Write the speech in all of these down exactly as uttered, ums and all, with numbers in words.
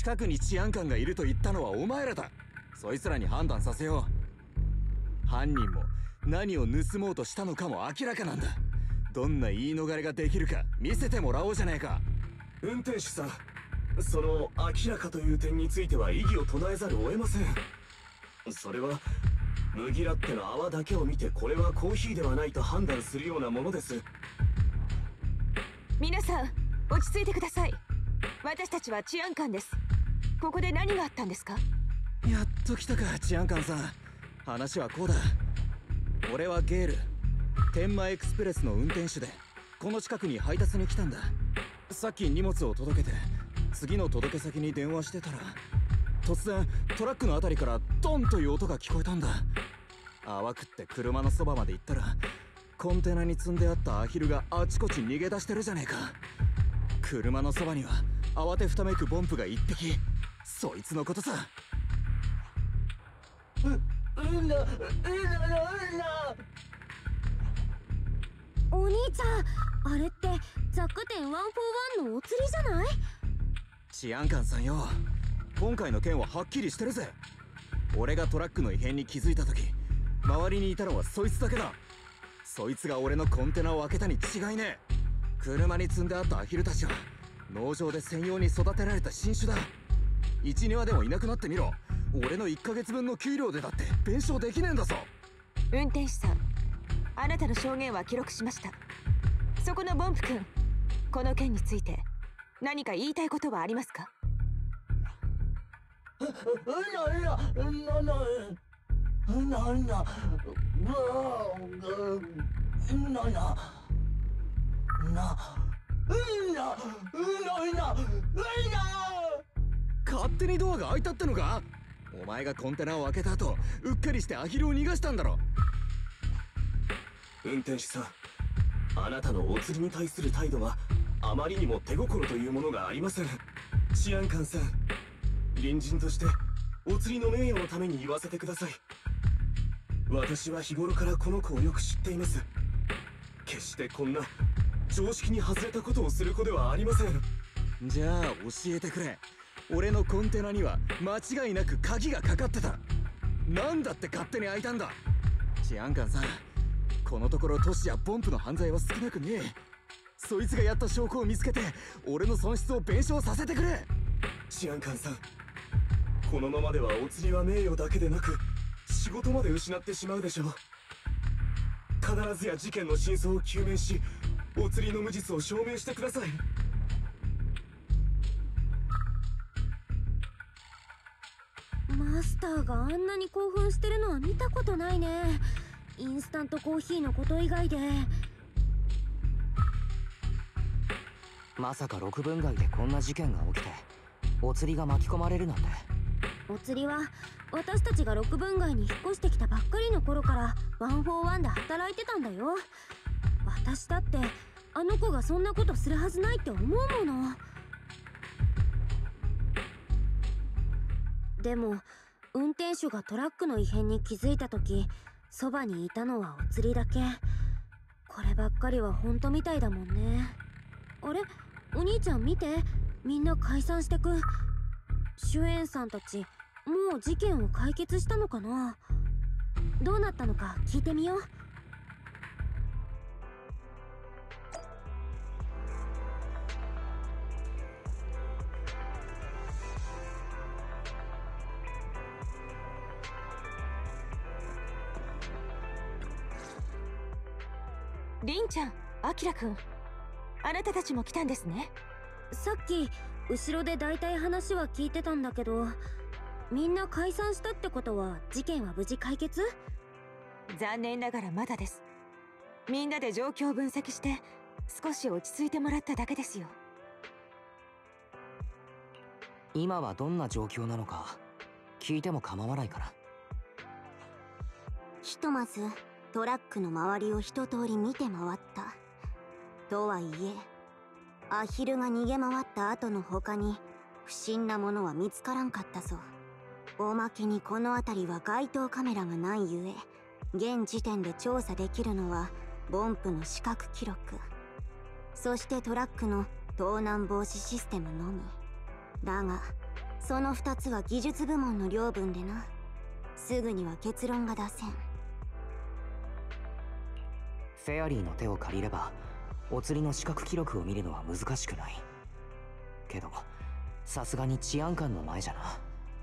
近くに治安官がいると言ったのはお前らだ。そいつらに判断させよう。犯人も何を盗もうとしたのかも明らかなんだ。どんな言い逃れができるか見せてもらおうじゃねえか。 運転手さん、その明らかという点については異議を唱えざるを得ません。それは麦ラッテの泡だけを見てこれはコーヒーではないと判断するようなものです。 皆さん落ち着いてください。私たちは治安官です。ここで何があったんですか？ やっと来たか治安官さん。話はこうだ。俺はゲール、天満エクスプレスの運転手でこの近くに配達に来たんだ。さっき荷物を届けて次の届け先に電話してたら突然トラックのあたりからドンという音が聞こえたんだ。淡くって車のそばまで行ったらコンテナに積んであったアヒルがあちこち逃げ出してるじゃねえか。車のそばには慌てふためくボンプが一匹。そいつのことさ。 う、うんな、うんな、うんな。 お兄ちゃん、あれって雑貨店ワンフォーワンのお釣りじゃない？ 治安官さんよ、今回の件ははっきりしてるぜ。俺がトラックの異変に気づいた時周りにいたのはそいつだけだ。そいつが俺のコンテナを開けたに違いねえ。車に積んであったアヒルたちは農場で専用に育てられた新種だ。いち、にわでもいなくなってみろ。俺のいっかげつぶんの給料でだって弁償できねえんだぞ。 運転手さん、あなたの証言は記録しました。そこのボンプ君、この件について何か言いたいことはありますか？ 勝手にドアが開いたってのか？お前がコンテナを開けた後うっかりしてアヒルを逃がしたんだろ。 運転手さん、あなたのお釣りに対する態度はあまりにも手心というものがありません。治安官さん、隣人としてお釣りの名誉のために言わせてください。私は日頃からこの子をよく知っています。決してこんな常識に外れたことをする子ではありません。 じゃあ教えてくれ。俺のコンテナには間違いなく鍵がかかってた。なんだって勝手に開いたんだ。治安官さん、このところ都市やボンプの犯罪は少なくねえ。そいつがやった証拠を見つけて俺の損失を弁償させてくれ。 治安官さん、このままではお釣りは名誉だけでなく仕事まで失ってしまうでしょう。必ずや事件の真相を究明しお釣りの無実を証明してください。 マスターがあんなに興奮してるのは見たことないね。インスタントコーヒーのこと以外で。 まさかろくぶん街でこんな事件が起きてお釣りが巻き込まれるなんて。 お釣りは私たちがろくぶん街に引っ越してきたばっかりの頃からワンフォーワンで働いてたんだよ。私だってあの子がそんなことするはずないって思うもの。でも運転手がトラックの異変に気づいた時そばにいたのはお釣りだけ。こればっかりは本当みたいだもんね。あれ、お兄ちゃん見て、みんな解散してく。主演さんたちもう事件を解決したのかな。どうなったのか聞いてみよう。 りんちゃん、あきらくん、あなたたちも来たんですね。 さっき後ろで大体話は聞いてたんだけど、みんな解散したってことは事件は無事解決？ 残念ながらまだです。みんなで状況を分析して少し落ち着いてもらっただけですよ。 今はどんな状況なのか聞いても構わないかな。 ひとまずトラックの周りを一通り見て回った。とはいえアヒルが逃げ回った後の他に不審なものは見つからんかったぞ。おまけにこの辺りは街頭カメラがないゆえ現時点で調査できるのはボンプの視覚記録、そしてトラックの盗難防止システムのみだが、 そのふたつは技術部門の領分でな。すぐには結論が出せん。 フェアリーの手を借りればお釣りの資格記録を見るのは難しくないけど、さすがに治安官の前じゃな。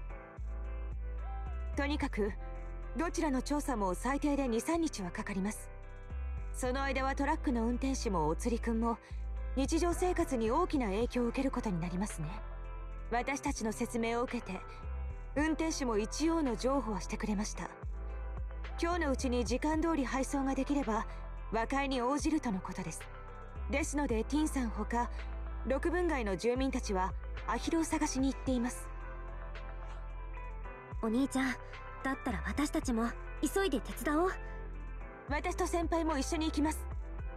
とにかくどちらの調査も最低で にさんにちはかかります。その間はトラックの運転手もお釣りくんも日常生活に大きな影響を受けることになりますね。私たちの説明を受けて運転手も一応の譲歩はしてくれました。今日のうちに時間通り配送ができれば和解に応じるとのことです。ですのでティンさんほかろくぶん街の住民たちはアヒルを探しに行っています。 お兄ちゃん、だったら私たちも急いで手伝おう。 私と先輩も一緒に行きます。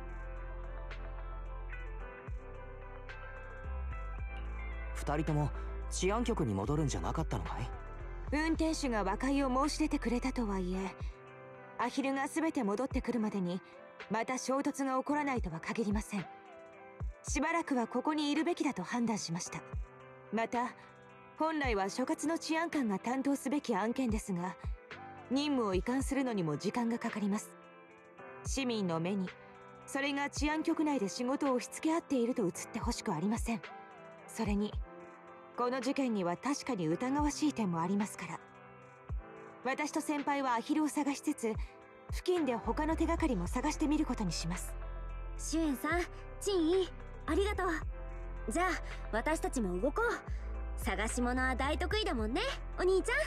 二人とも治安局に戻るんじゃなかったのかい？ 運転手が和解を申し出てくれたとはいえ、アヒルが全て戻ってくるまでにまた衝突が起こらないとは限りません。しばらくはここにいるべきだと判断しました。また本来は所轄の治安官が担当すべき案件ですが、任務を移管するのにも時間がかかります。市民の目にそれが治安局内で仕事を押し付け合っていると映ってほしくありません。それにこの事件には確かに疑わしい点もありますから、私と先輩はアヒルを探しつつ付近で他の手がかりも探してみることにします。 シュエンさん、チンイ、ありがとう。じゃあ私たちも動こう。探し物は大得意だもんね、お兄ちゃん。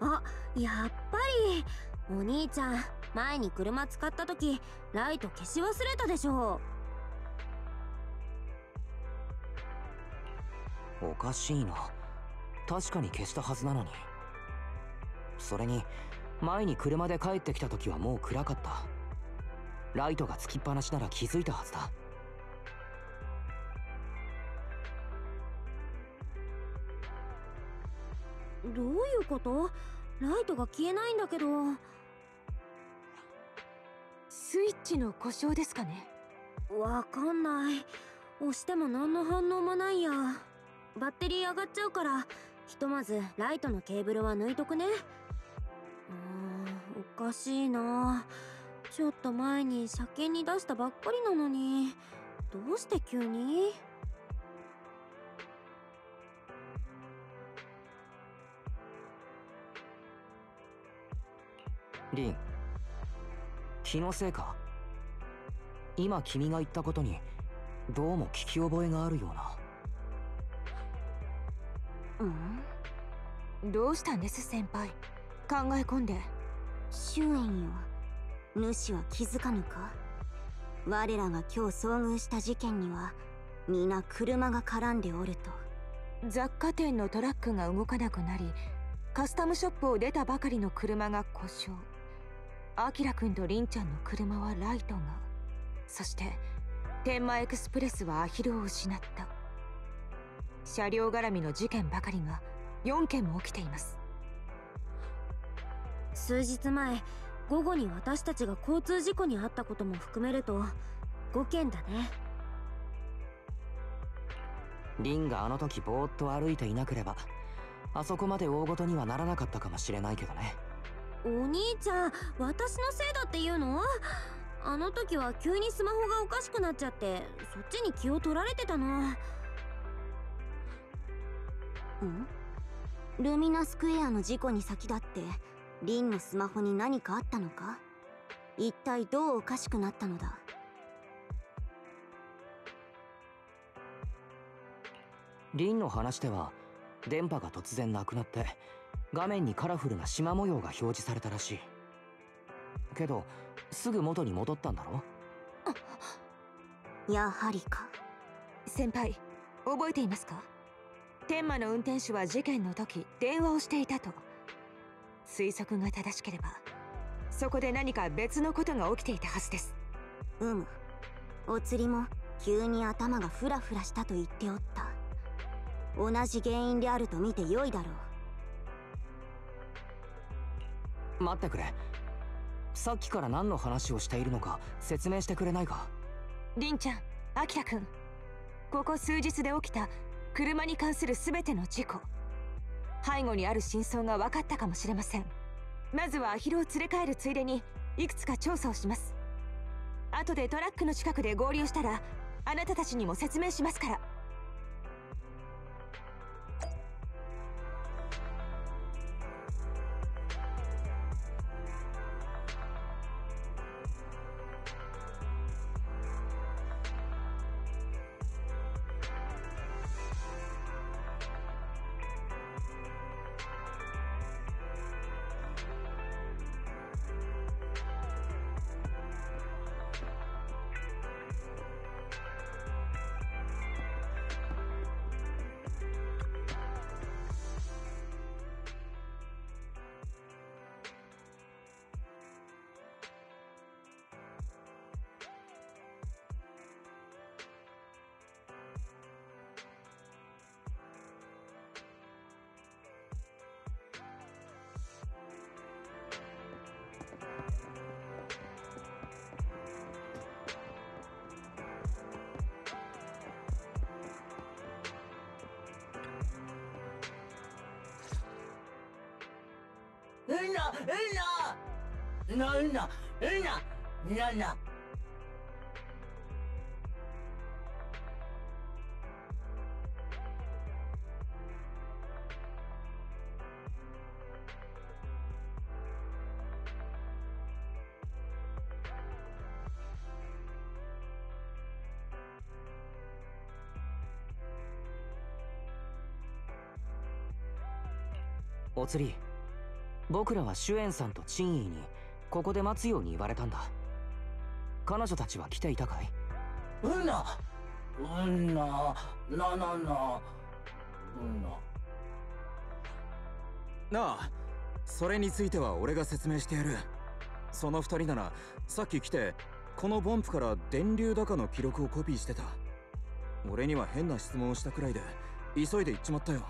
あ、やっぱりお兄ちゃん、前に車使った時ライト消し忘れたでしょ。 おかしいな。確かに消したはずなのに。それに前に車で帰ってきた時はもう暗かった。ライトがつきっぱなしなら気づいたはずだ。 どういうこと？ライトが消えないんだけど。 スイッチの故障ですかね。 わかんない。押しても何の反応もないや。バッテリー上がっちゃうから、ひとまずライトのケーブルは抜いとくね。うーん、おかしいな。ちょっと前に車検に出したばっかりなのに、どうして急に？ リン、気のせいか？今君が言ったことにどうも聞き覚えがあるような。 うん、どうしたんです先輩、考え込んで。 終焉よ。主は気づかぬか？我らが今日遭遇した事件には皆車が絡んでおると。 雑貨店のトラックが動かなくなり、カスタムショップを出たばかりの車が故障。アキラくんとリンちゃんの車はライトが、そして天満エクスプレスはアヒルを失った。車両絡みの事件ばかりがよんけんも起きています。 数日前、午後に私たちが交通事故に遭ったことも含めるとごけんだね。 リンがあの時ぼーっと歩いていなければあそこまで大ごとにはならなかったかもしれないけどね。 お兄ちゃん、私のせいだっていうの？あの時は急にスマホがおかしくなっちゃってそっちに気を取られてたの。 ん？ルミナスクエアの事故に先立ってリンのスマホに何かあったのか？一体どうおかしくなったのだ？ リンの話では電波が突然なくなって画面にカラフルな縞模様が表示されたらしいけど、すぐ元に戻ったんだろ？ やはりか。 先輩、覚えていますか？天馬の運転手は事件の時電話をしていたと。推測が正しければそこで何か別のことが起きていたはずです。 うむ、お釣りも急に頭がフラフラしたと言っておった。同じ原因であると見て良いだろう。待ってくれ。さっきから何の話をしているのか説明してくれないか？ リンちゃん、アキラくん、ここ数日で起きた車に関する全ての事故、背後にある真相が分かったかもしれません。まずはアヒルを連れ帰るついでにいくつか調査をします。後でトラックの近くで合流したらあなたたちにも説明しますから。 うな、うな、な、うな、うな、な、な。 お釣り僕らはシュエンさんとチンイーにここで待つように言われたんだ。彼女たちは来ていたかい？ うんなうんななななうんな。 なあ、それについては俺が説明してやる。その二人ならさっき来てこのボンプから電流高の記録をコピーしてた。俺には変な質問をしたくらいで急いで行っちまったよ。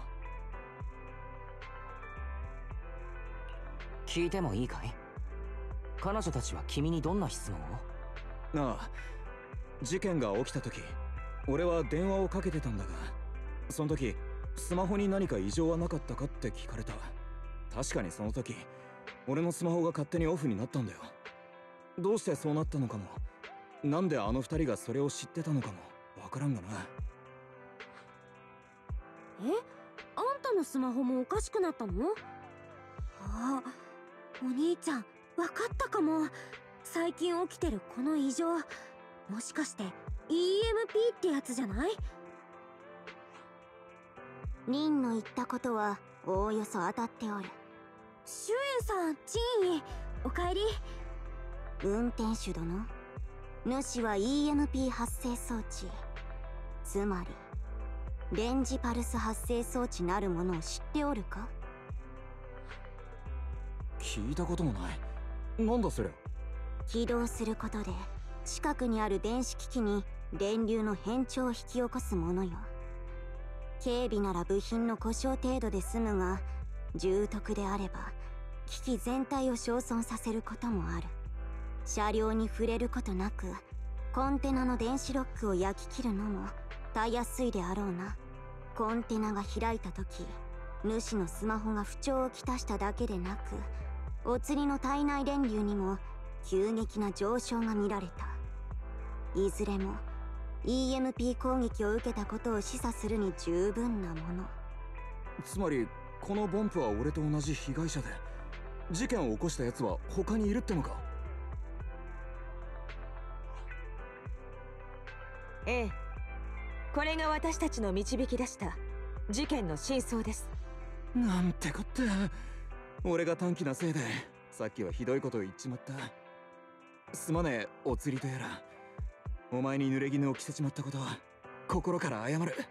聞いてもいいかい？彼女たちは君にどんな質問を？ なあ、事件が起きた時俺は電話をかけてたんだが、その時スマホに何か異常はなかったかって聞かれた。確かにその時俺のスマホが勝手にオフになったんだよ。どうしてそうなったのかも、なんであの二人がそれを知ってたのかもわからんがな。 え、あんたのスマホもおかしくなったの？あ、お兄ちゃんわかったかも。最近起きてるこの異常、もしかして イーエムピー ってやつじゃない？ リンの言ったことはおおよそ当たっておる。 シュエンさん、チンイ、おかえり。 運転手殿、主は イーエムピー 発生装置、つまり電磁パルス発生装置なるものを知っておるか？ 聞いたこともない。なんだそれ？ 起動することで近くにある電子機器に電流の変調を引き起こすものよ。軽微なら部品の故障程度で済むが、重篤であれば機器全体を焼損させることもある。車両に触れることなくコンテナの電子ロックを焼き切るのもたやすいであろうな。コンテナが開いた時、主のスマホが不調をきたしただけでなく、お釣りの体内電流にも急激な上昇が見られた。いずれも イーエムピー 攻撃を受けたことを示唆するに十分なもの。 つまりこのボンプは俺と同じ被害者で、事件を起こした奴は他にいるってのか？ ええ、これが私たちの導き出した事件の真相です。 なんてこった。俺が短気なせいでさっきはひどいことを言っちまった。すまねえ、お釣りとやら。お前に濡れ衣を着せちまったことは心から謝る。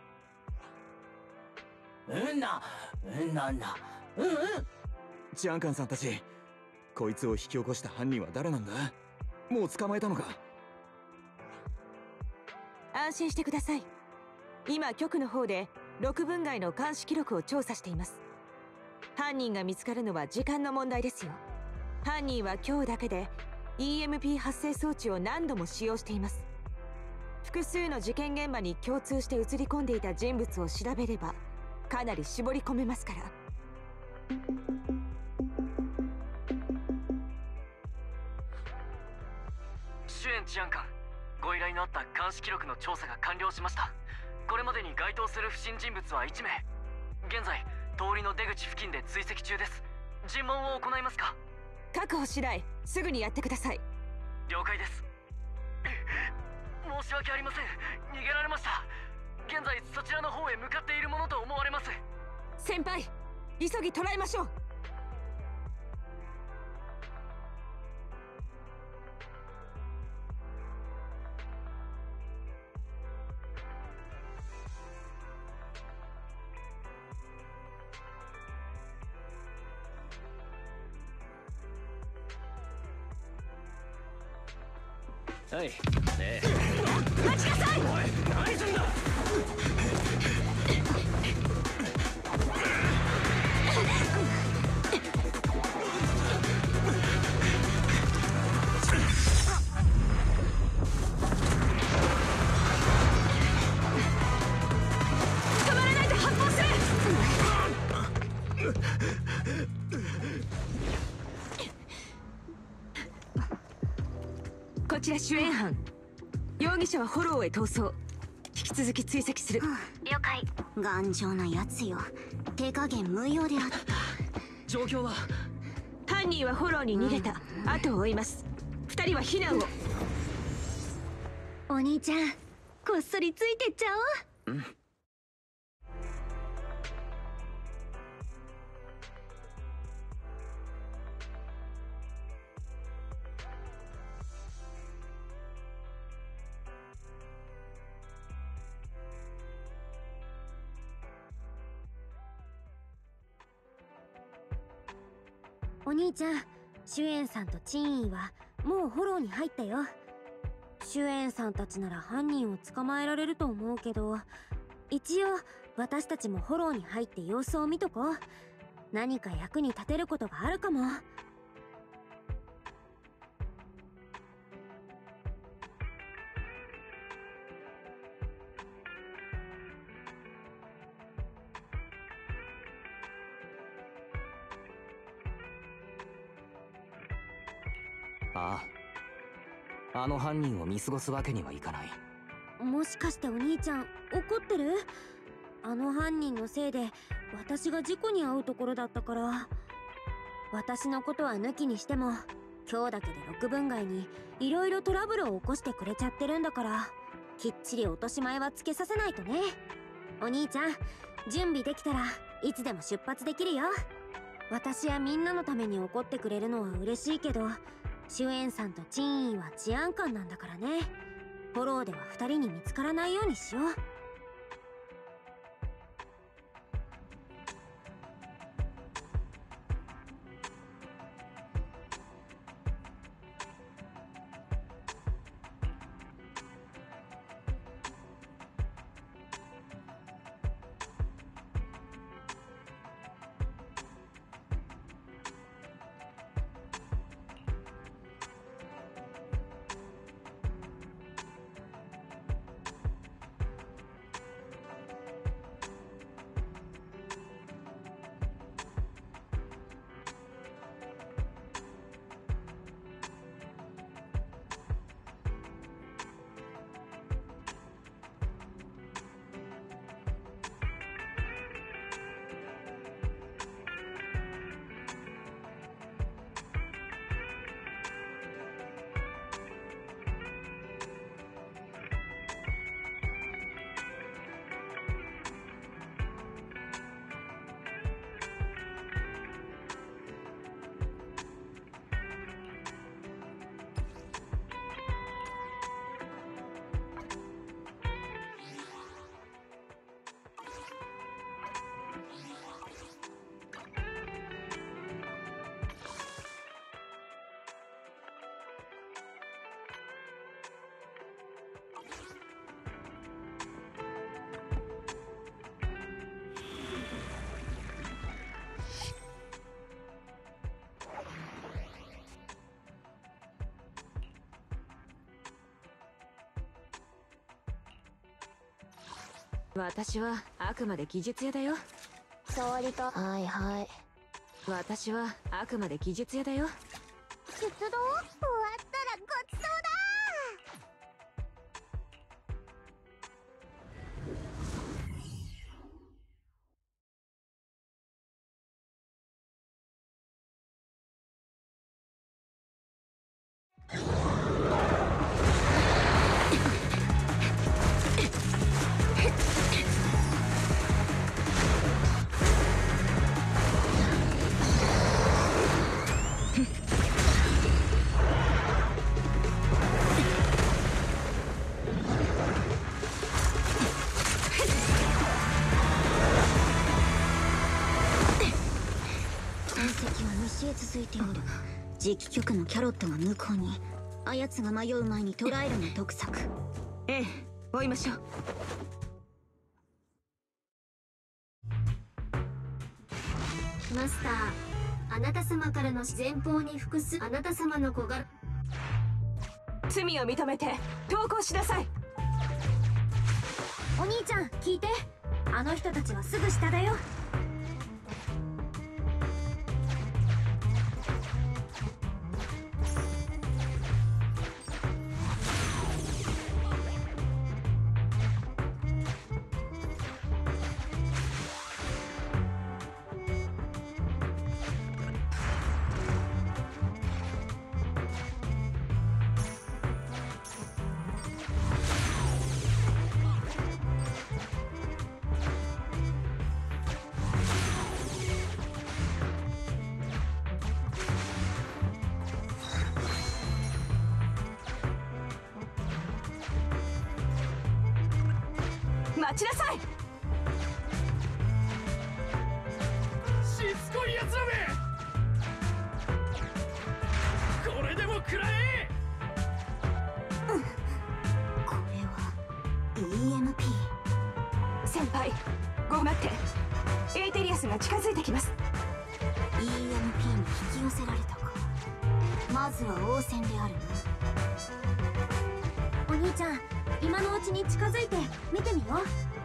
うんなうんなんだうんうん。 チアンカンさんたち、こいつを引き起こした犯人は誰なんだ？もう捕まえたのか？ 安心してください。今局の方でろくぶん街の監視記録を調査しています。犯人が見つかるのは時間の問題ですよ。犯人は今日だけで イーエムピー 発生装置を何度も使用しています。複数の事件現場に共通して映り込んでいた人物を調べればかなり絞り込めますから。 シュエン治安官、ご依頼のあった監視記録の調査が完了しました。これまでに該当する不審人物はいちめい。現在通りの出口付近で追跡中です。尋問を行いますか？ 確保次第すぐにやってください。 了解です。申し訳ありません、逃げられました。現在そちらの方へ向かっているものと思われます。 先輩、急ぎ捕らえましょう。 はい、ねえ。 待ちなさい！ おい、何すんだ！ 捕まらないで発砲する！こちら主演班。容疑者はフォローへ逃走。引き続き追跡する。 了解。頑丈なやつよ。手加減無用であった。 状況は？ 犯人はフォローに逃げた。後を追います。二人は避難を。 お兄ちゃん、こっそりついてっちゃおう。うん。 お兄ちゃん、シュエンさんとチンイはもうフォローに入ったよ。シュエンさんたちなら犯人を捕まえられると思うけど、一応私たちもフォローに入って様子を見とこう。何か役に立てることがあるかも。 ああ、あの犯人を見過ごすわけにはいかない。 もしかしてお兄ちゃん怒ってる？あの犯人のせいで私が事故に遭うところだったから。私のことは抜きにしても今日だけでろくぶん街にいろいろトラブルを起こしてくれちゃってるんだから、きっちり落とし前はつけさせないとね。お兄ちゃん、準備できたらいつでも出発できるよ。私やみんなのために怒ってくれるのは嬉しいけど、シュエンさんとチンイは治安官なんだからね。フォローではふたりに見つからないようにしよう。 私はあくまで技術屋だよ。 触りた。はいはい。 私はあくまで技術屋だよ。 出動終わったらごちそうだ。続いておる。次期局のキャロットが向こうに。あやつが迷う前に捕らえるの得策。 ええ、追いましょう。 マスター、あなた様からの前方に複数あなた様の子が。 罪を認めて投降しなさい。 お兄ちゃん聞いて、あの人たちはすぐ下だよ。 待ちなさい。 しつこいやつらめ。 食らえ。 うん、これは イーエムピー。 先輩、ご待って。エーテリアスが近づいてきます。 イーエムピー に引き寄せられたか。まずは応戦であるな。 お兄ちゃん、今のうちに近づいて見てみよう。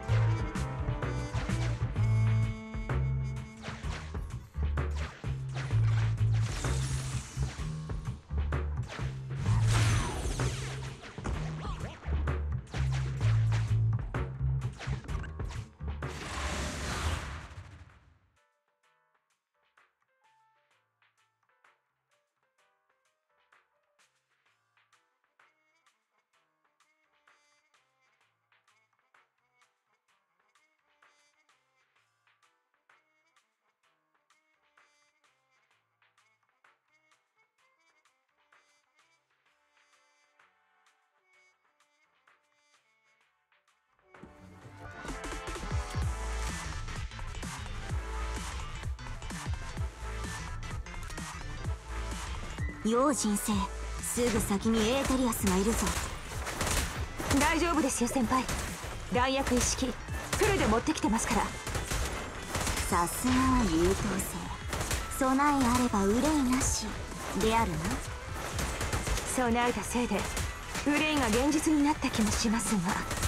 用心せえ。すぐ先にエーテリアスがいるぞ。 大丈夫ですよ先輩。弾薬一式フルで持ってきてますから。 さすがは優等生。備えあれば憂いなしであるな。 備えたせいで憂いが現実になった気もしますが。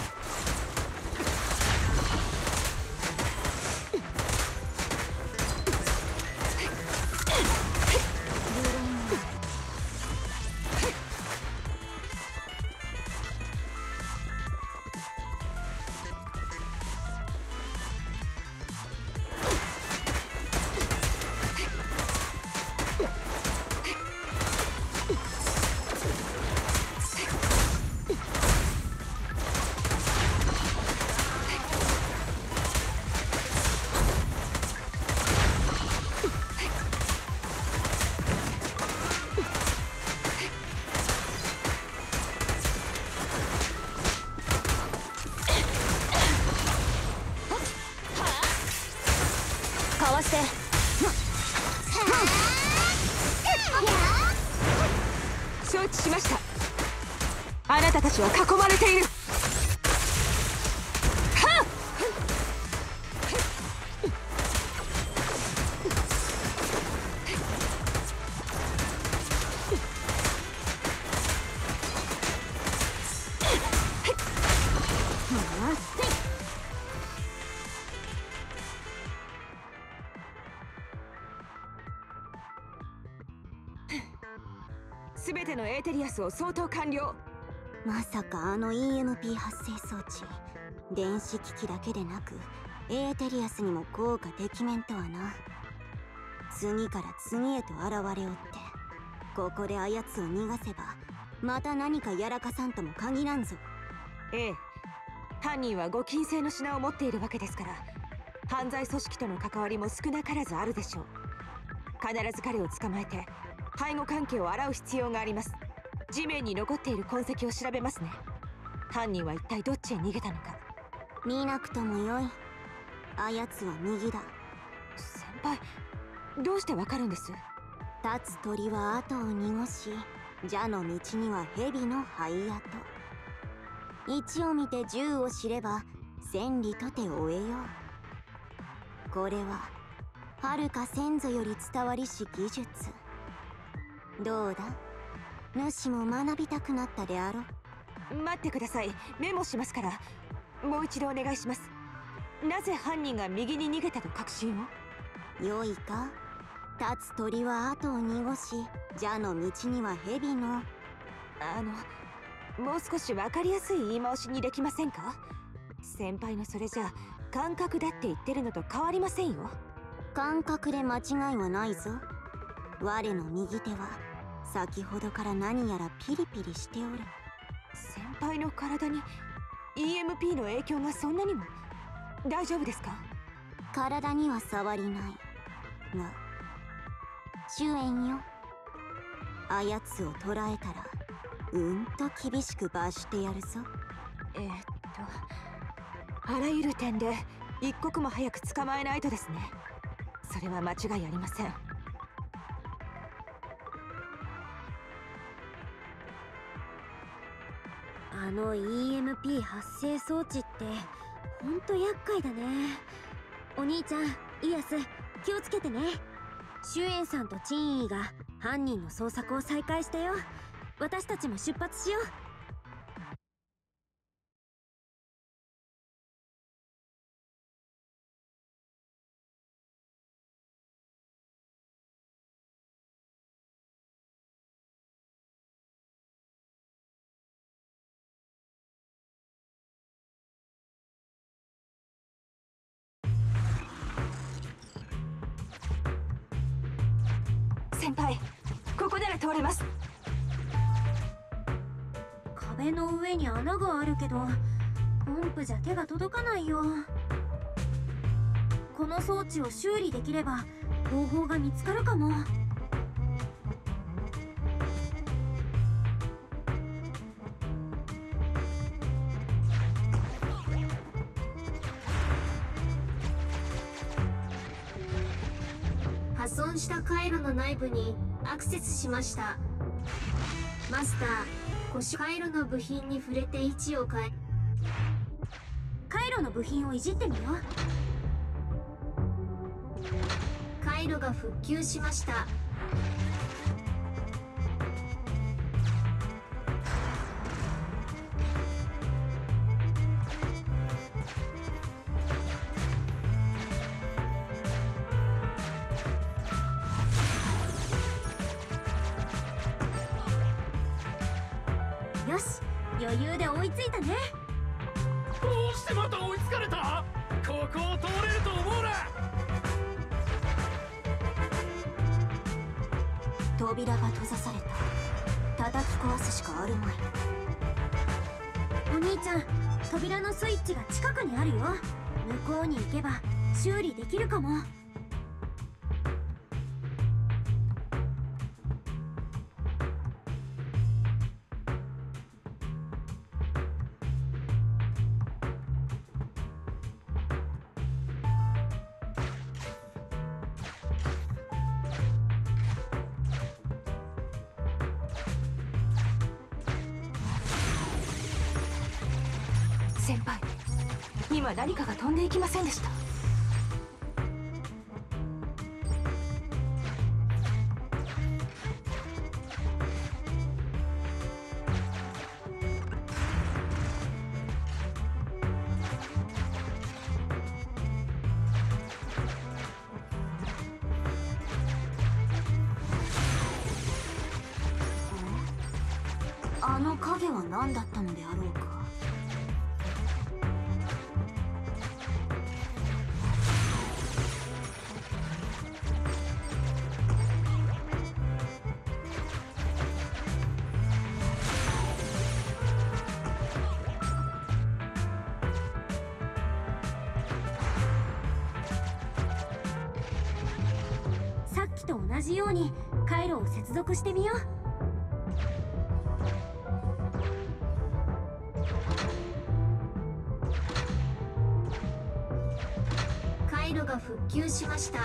かわして。 承知しました。あなたたちは囲まれている。はっ！すべてのエーテリアスを相当完了。 まさかあの イーエムピー 発生装置、電子機器だけでなくエーテリアスにも効果てきめんとはな。次から次へと現れおって、ここであやつを逃がせばまた何かやらかさんとも限らんぞ。 ええ、犯人はご金製の品を持っているわけですから、犯罪組織との関わりも少なからずあるでしょう。必ず彼を捕まえて背後関係を洗う必要があります。地面に残っている痕跡を調べますね。犯人は一体どっちへ逃げたのか。 見なくともよい。あやつは右だ。 先輩、どうしてわかるんです？ 立つ鳥は後を濁し、蛇の道には蛇の灰跡。一を見て十を知れば千里とて追えよう。これは遥か先祖より伝わりし技術。どうだ、主も学びたくなったであろう。 待ってください、メモしますから。もう一度お願いします。なぜ犯人が右に逃げたと確信を？ よいか。立つ鳥は後を濁し、蛇の道には蛇の。 あの、もう少し分かりやすい言い回しにできませんか？先輩のそれじゃ感覚だって言ってるのと変わりませんよ。 感覚で間違いはないぞ。我の右手は先ほどから何やらピリピリしておる。 先輩の体に イーエムピー の影響がそんなにも？大丈夫ですか？ 体には触りないが、主演よ。あやつを捕らえたらうんと厳しく罰してやるぞ。 えー、っとあらゆる点で一刻も早く捕まえないとですね。それは間違いありません。 あの イーエムピー 発生装置ってほんと厄介だね。お兄ちゃん、イアス、気をつけてね。シュエンさんとチンイーが犯人の捜索を再開したよ。私たちも出発しよう。 先輩、ここなら通れます。 壁の上に穴があるけどポンプじゃ手が届かないよ。この装置を修理できれば方法が見つかるかも。 破損した回路の内部にアクセスしました。マスター、腰回路の部品に触れて位置を変え、 回路の部品をいじってみよう。 回路が復旧しました。 よし、余裕で追いついたね。 どうしてまた追いつかれた？ここを通れると思うな。 扉が閉ざされた。叩き壊すしかあるまい。 お兄ちゃん、扉のスイッチが近くにあるよ。向こうに行けば修理できるかも。 先輩、今何かが飛んでいきませんでした？ あの影は何だったのであろうか。 さっきと同じように回路を接続してみよう。 回路が復旧しました。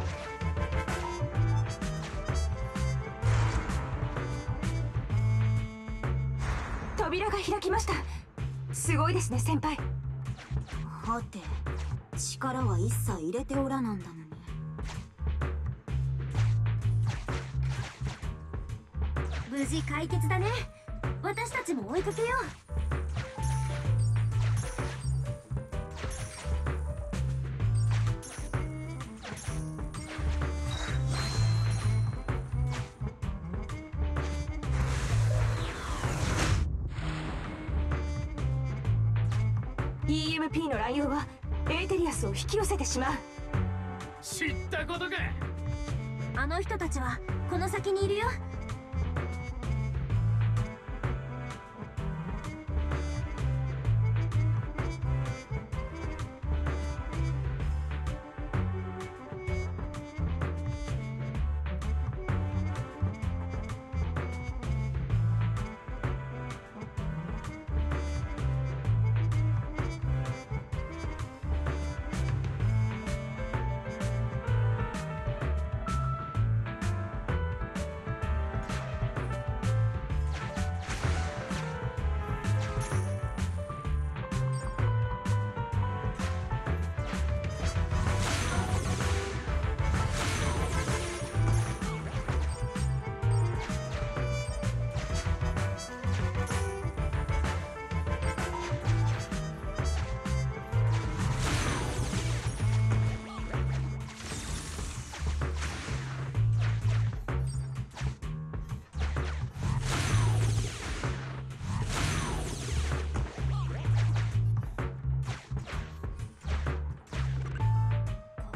扉が開きました。すごいですね、先輩。 はて、力は一切入れておらなんだのに。 無事解決だね。私たちも追いかけよう。 イーエムピー の乱用はエーテリアスを引き寄せてしまう。 知ったことか。 あの人たちはこの先にいるよ。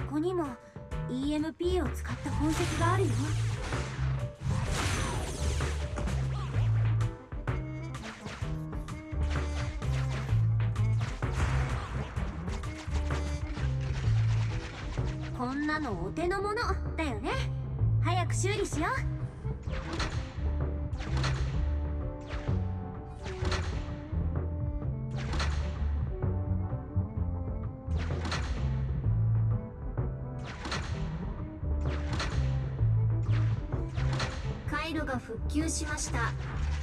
こにも イーエムピー を使った痕跡があるよ。こんなのお手の物だよね。早く修理しよう。 回路が復旧しました。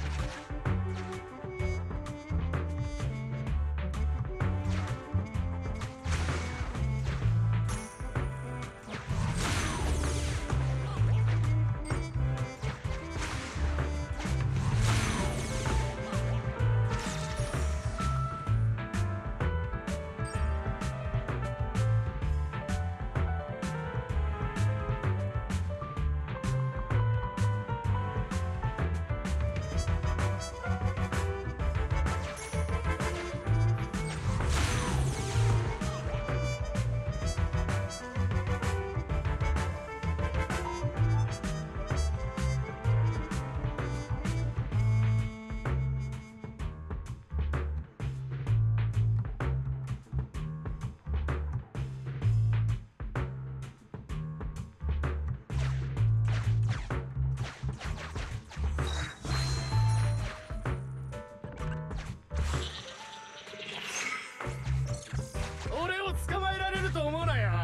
俺を捕まえられると思うなよ。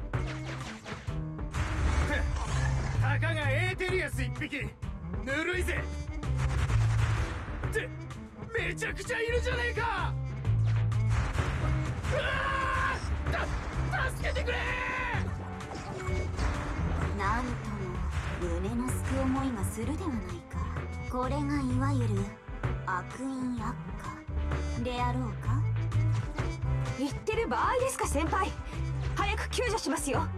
たかがエーテリアス一匹ぬるいぜ。ってめちゃくちゃいるじゃねえか。うわー、た助けてくれ。 なんとも胸のすく思いがするではないか。これがいわゆる悪因悪化であろうか。 言ってる場合ですか先輩。早く救助しますよ。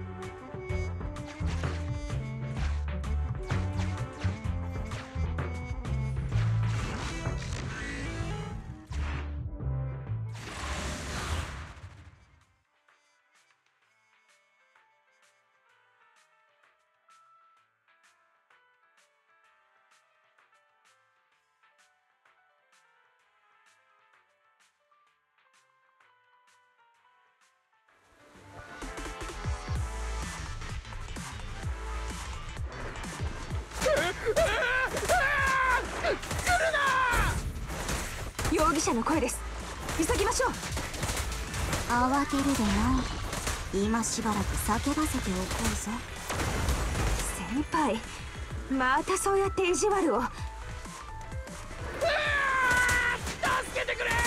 容疑者の声です。急ぎましょう。 慌てるでない。今しばらく叫ばせておこうぞ。 先輩、またそうやって意地悪を。 助けてくれ。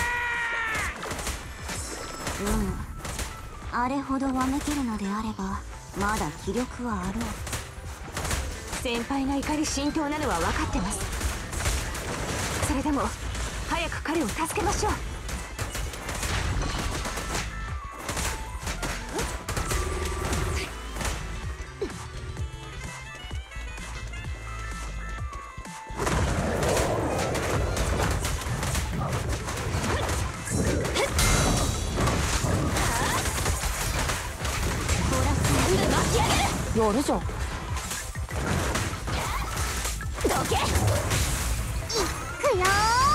うむ、あれほどわめけるのであればまだ気力はあろう。 先輩が怒り心頭なのは分かってます。それでも早く彼を助けましょう。 やるじゃん。 どけ。いくよ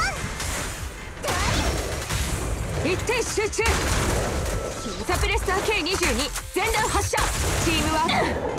ー。一点集中。ザプレスター ケーにじゅうに 全弾発射。チームワーク。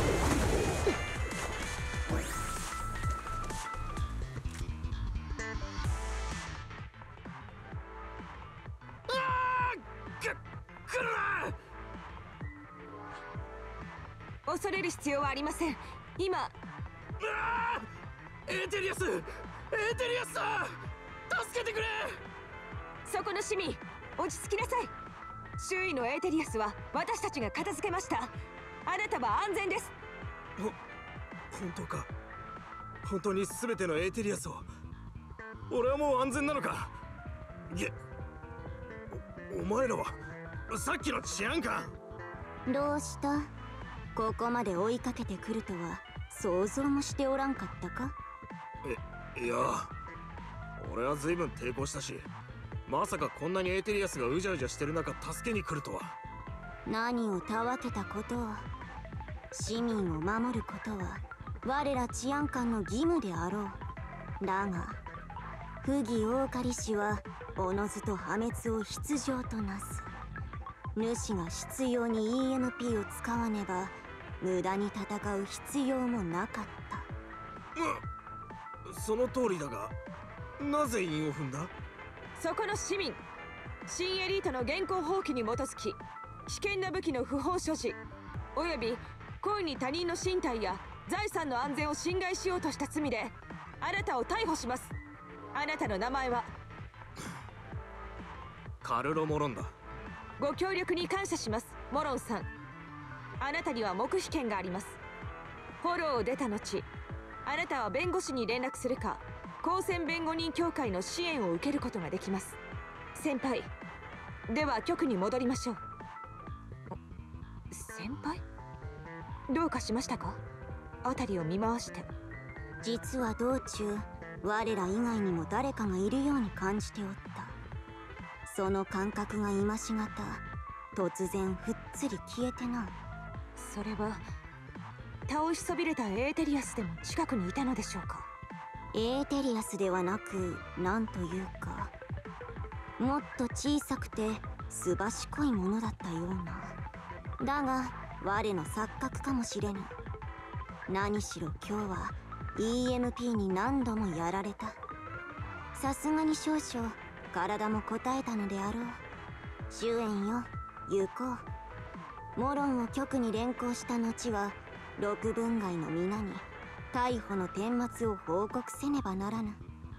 恐れる必要はありません。今。 あー、エーテリアス、エーテリアスさん、助けてくれ。 そこの市民、落ち着きなさい。周囲のエーテリアスは私たちが片付けました。あなたは安全です。 ほ、本当か。本当に全てのエーテリアスを。俺はもう安全なのか。いえ、お、お前らはさっきの治安官。 どうした？ここまで追いかけてくるとは想像もしておらんかったか？ え、いや、俺は随分抵抗したし、まさかこんなにエーテリアスがうじゃうじゃしてる中助けに来るとは。 何をたわけたことを。市民を守ることは我ら治安官の義務であろう。だが不義大狩り氏はおのずと破滅を必定となす。主が執拗に イーエムピー を使わねば無駄に戦う必要もなかった。 うその通りだが、なぜ韻を踏んだ？ そこの市民、新エリートの現行法規に基づき危険な武器の不法所持および故意に他人の身体や財産の安全を侵害しようとした罪であなたを逮捕します。あなたの名前は？ カルロ・モロンだ。 ご協力に感謝します、モロンさん。あなたには黙秘権があります。フォローを出た後、あなたは弁護士に連絡するか公選弁護人協会の支援を受けることができます。先輩、では局に戻りましょう。先輩？どうかしましたか？辺りを見回して。 実は道中我ら以外にも誰かがいるように感じておった。その感覚が今しがた突然ふっつり消えてな。 それは倒しそびれたエーテリアスでも近くにいたのでしょうか？ エーテリアスではなく、なんというかもっと小さくてすばしこいものだったような。だが我の錯覚かもしれぬ。何しろ今日は イーエムピー に何度もやられた。さすがに少々体も応えたのであろう。終焉よ、行こう。モロンを局に連行した後は六分街の皆に逮捕の顛末を報告せねばならぬ。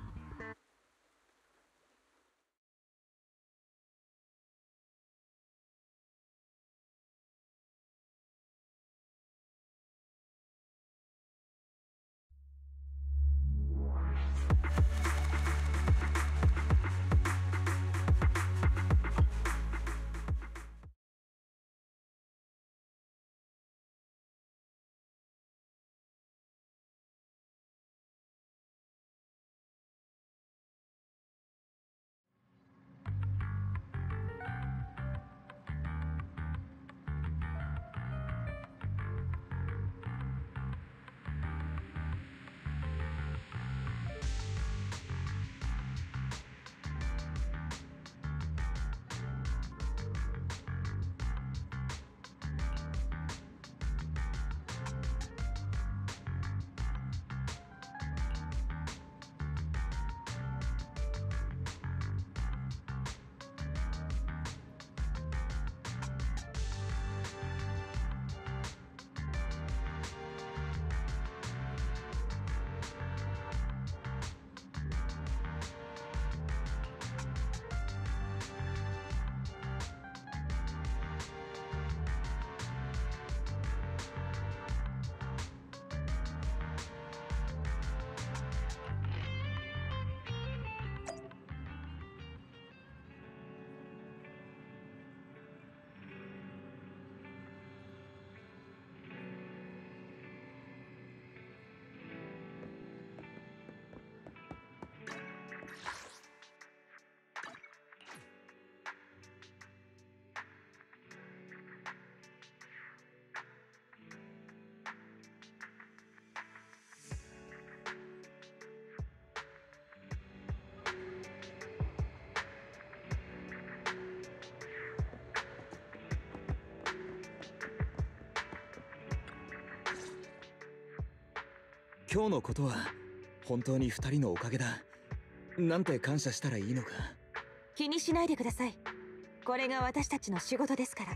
今日のことは本当に二人のおかげだ。なんて感謝したらいいのか。 気にしないでください。これが私たちの仕事ですから。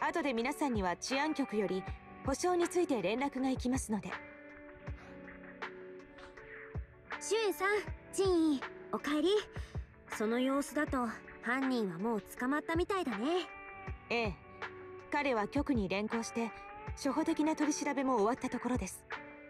後で皆さんには治安局より保証について連絡が行きますので。 シュエさん、ジンイ、おかえり。その様子だと犯人はもう捕まったみたいだね。 ええ、彼は局に連行して初歩的な取り調べも終わったところです。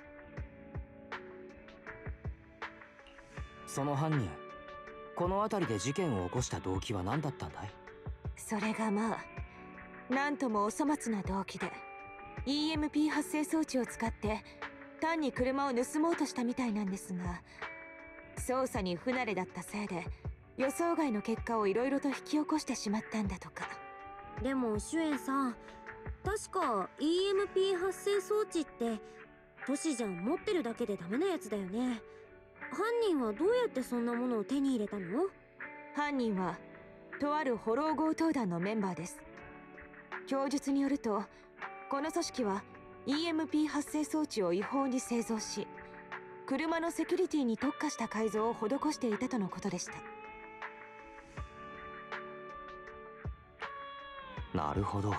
その犯人、この辺りで事件を起こした動機は何だったんだい？ それがまあなんともお粗末な動機で イーエムピー 発生装置を使って単に車を盗もうとしたみたいなんですが、捜査に不慣れだったせいで予想外の結果をいろいろと引き起こしてしまったんだとか。 でもシュエンさん、確か イーエムピー 発生装置って都市じゃ持ってるだけでダメなやつだよね。犯人はどうやってそんなものを手に入れたの？ 犯人はとあるホロー強盗団のメンバーです。供述によると、この組織は イーエムピー 発生装置を違法に製造し、車のセキュリティに特化した改造を施していたとのことでした。 なるほど。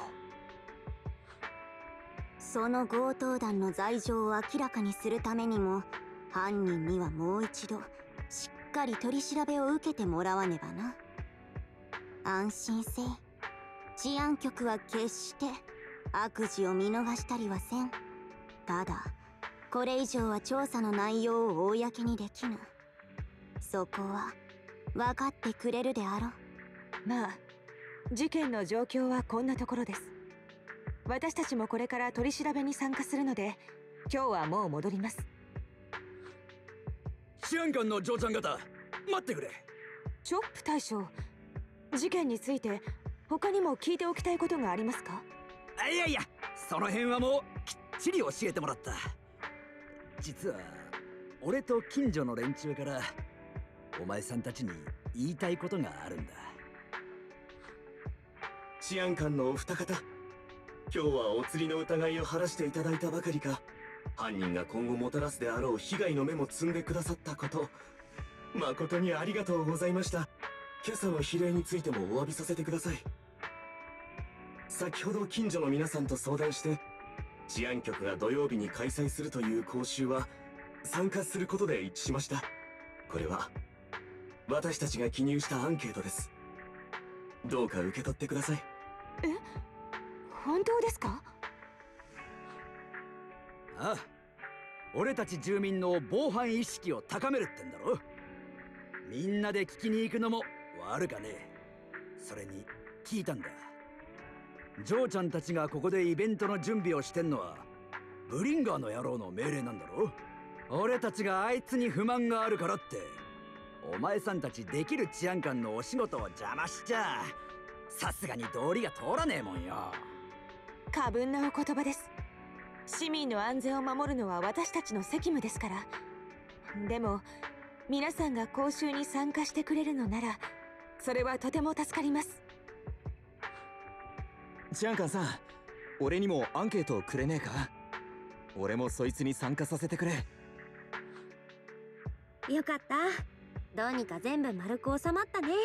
その強盗団の罪状を明らかにするためにも、犯人にはもう一度しっかり取り調べを受けてもらわねばな。安心せい。治安局は決して悪事を見逃したりはせん。ただこれ以上は調査の内容を公にできぬ。そこは分かってくれるであろう。 まあ、事件の状況はこんなところです。私たちもこれから取り調べに参加するので、今日はもう戻ります。 治安官の嬢ちゃん方、待ってくれ。 チョップ大将、事件について他にも聞いておきたいことがありますか？ いやいや、その辺はもうきっちり教えてもらった。実は俺と近所の連中からお前さんたちに言いたいことがあるんだ。 治安官のお二方、今日はお釣りの疑いを晴らしていただいたばかりか、犯人が今後もたらすであろう被害の芽も摘んでくださったこと、誠にありがとうございました。今朝の非礼についてもお詫びさせてください。先ほど近所の皆さんと相談して、治安局が土曜日に開催するという講習は参加することで一致しました。これは私たちが記入したアンケートです。どうか受け取ってください。 え、本当ですか？ ああ、俺たち住民の防犯意識を高めるってんだろ。みんなで聞きに行くのも悪かねえ。それに聞いたんだ。ジョーちゃんたちがここでイベントの準備をしてんのはブリンガーの野郎の命令なんだろ。俺たちがあいつに不満があるからって、お前さんたちできる治安官のお仕事を邪魔しちゃさすがに道理が通らねえもんよ。 過分なお言葉です。市民の安全を守るのは私たちの責務ですから。でも皆さんが講習に参加してくれるのなら、それはとても助かります。 治安官さん、俺にもアンケートをくれねえか？俺もそいつに参加させてくれ。 よかった。どうにか全部丸く収まったね。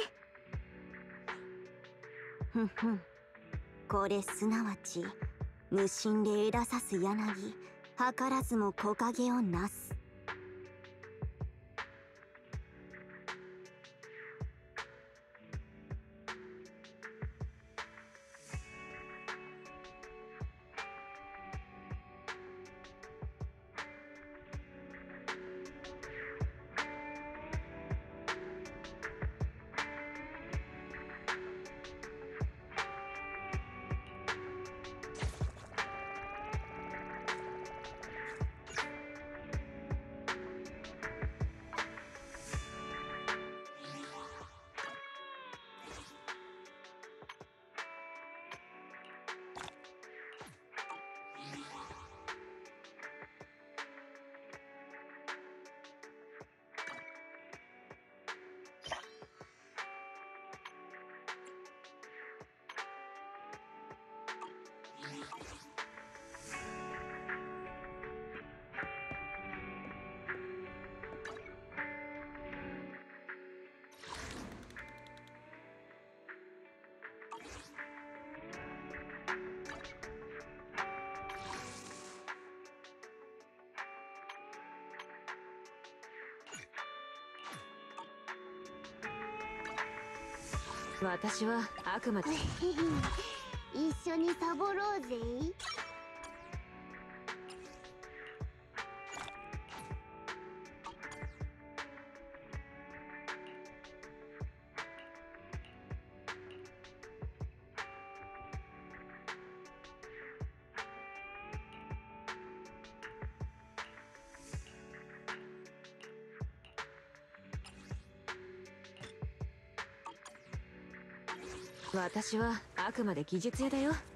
ふんふん。これすなわち無心で枝さす柳、図らずも木陰をなす。 私はあくまで一緒にサボろうぜ。 私はああくまで技術屋だよ。